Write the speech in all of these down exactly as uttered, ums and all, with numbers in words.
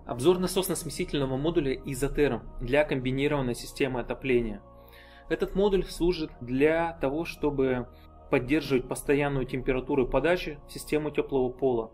Обзор насосно-смесительного модуля изотерм для комбинированной системы отопления. Этот модуль служит для того, чтобы поддерживать постоянную температуру подачи в систему теплого пола.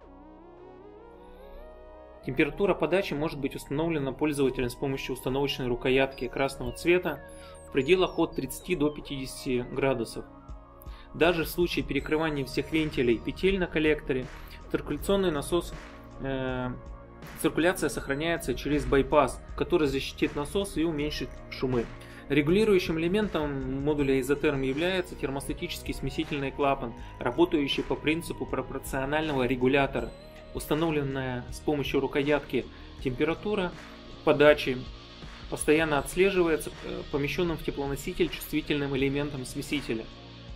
Температура подачи может быть установлена пользователем с помощью установочной рукоятки красного цвета в пределах от тридцати до пятидесяти градусов. Даже в случае перекрывания всех вентилей и петель на коллекторе, циркуляционный насос э, циркуляция сохраняется через байпас, который защитит насос и уменьшит шумы. Регулирующим элементом модуля изотерм является термостатический смесительный клапан, работающий по принципу пропорционального регулятора. Установленная с помощью рукоятки температура подачи постоянно отслеживается помещенным в теплоноситель чувствительным элементом смесителя.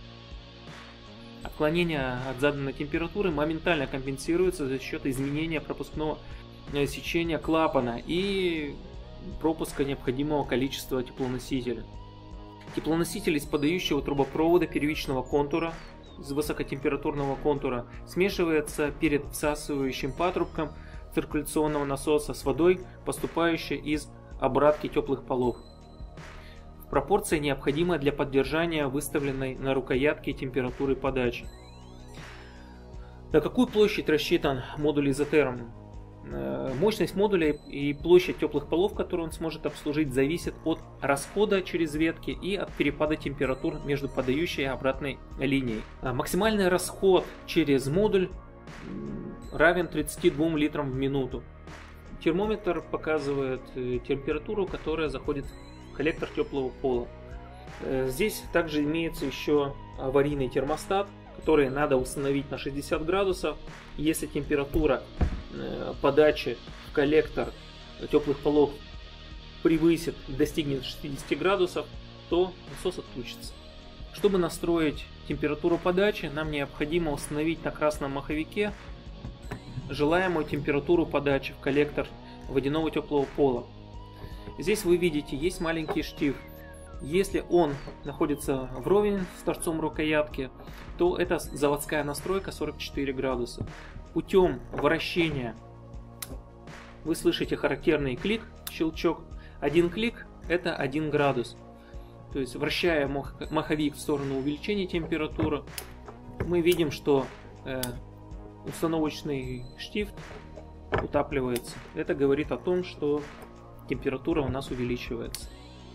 Отклонение от заданной температуры моментально компенсируется за счет изменения пропускного сечения клапана и пропуска необходимого количества теплоносителя. Теплоноситель из подающего трубопровода первичного контура из высокотемпературного контура смешивается перед всасывающим патрубком циркуляционного насоса с водой, поступающей из обратки теплых полов, в пропорции, необходимой для поддержания выставленной на рукоятке температуры подачи. На какую площадь рассчитан модуль изотерм? Мощность модуля и площадь теплых полов, которые он сможет обслужить, зависит от расхода через ветки и от перепада температур между подающей и обратной линией. Максимальный расход через модуль равен тридцати двум литрам в минуту. Термометр показывает температуру, которая заходит в коллектор теплого пола. Здесь также имеется еще аварийный термостат, который надо установить на шестьдесят градусов. Если температура подачи в коллектор теплых полов превысит, достигнет шестидесяти градусов, то насос отключится. Чтобы настроить температуру подачи, нам необходимо установить на красном маховике желаемую температуру подачи в коллектор водяного теплого пола. Здесь вы видите, есть маленький штиф. Если он находится вровень с торцом рукоятки, то это заводская настройка сорок четыре градуса. Путем вращения вы слышите характерный клик, щелчок. Один клик — это один градус. То есть, вращая маховик в сторону увеличения температуры, мы видим, что э, установочный штифт утапливается. Это говорит о том, что температура у нас увеличивается.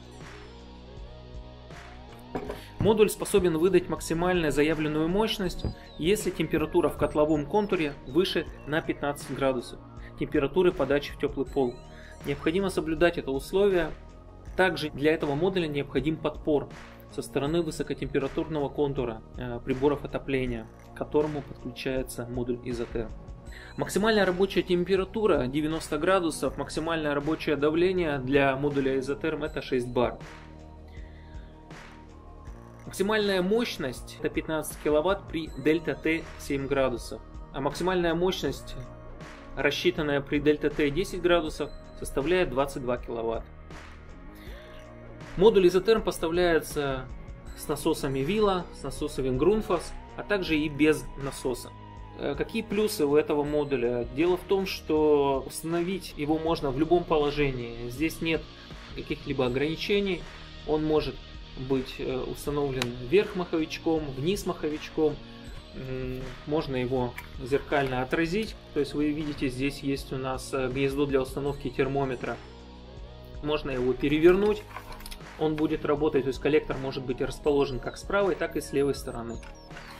Модуль способен выдать максимальную заявленную мощность, если температура в котловом контуре выше на пятнадцать градусов температуры подачи в теплый пол. Необходимо соблюдать это условие. Также для этого модуля необходим подпор со стороны высокотемпературного контура э, приборов отопления, к которому подключается модуль изотерм. Максимальная рабочая температура девяносто градусов, максимальное рабочее давление для модуля изотерм это шесть бар. Максимальная мощность это пятнадцать киловатт при дельта Т семь градусов, а максимальная мощность, рассчитанная при дельта Т десять градусов, составляет двадцать два киловатта. Модуль изотерм поставляется с насосами Вилла, с насосами Grundfos, а также и без насоса. Какие плюсы у этого модуля? Дело в том, что установить его можно в любом положении. Здесь нет каких-либо ограничений. Он может быть установлен вверх маховичком, вниз маховичком. Можно его зеркально отразить. То есть вы видите, здесь есть у нас гнездо для установки термометра. Можно его перевернуть. Он будет работать, то есть коллектор может быть расположен как с правой, так и с левой стороны.